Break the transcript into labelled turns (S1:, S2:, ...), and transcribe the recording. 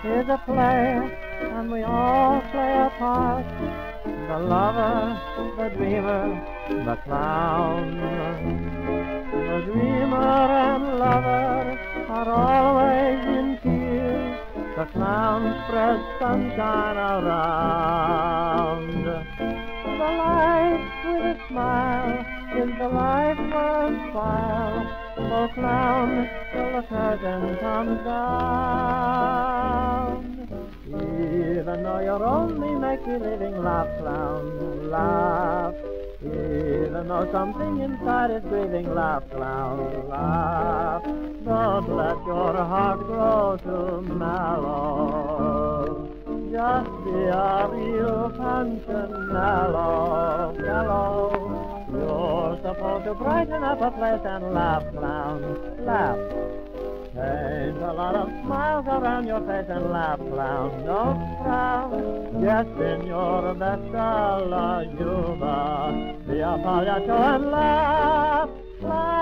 S1: is a play, and we all play a part. The lover, the dreamer, the clown. The dreamer and lover are always in tears. The clown spreads sunshine around. The life with a smile is the life worthwhile. Oh, clown, till the curtain comes down. Even though you're only make-believing, laugh, clown, laugh. Even though something inside is grieving, laugh, clown, laugh. Don't let your heart grow too mellow. Just be a real punchinello fellow. You're supposed to brighten up a place and laugh, clown, laugh. Paint a lot of smiles around your face and laugh, clown, don't frown. Just in your best color, you'll be a pagliaccio and laugh, laugh.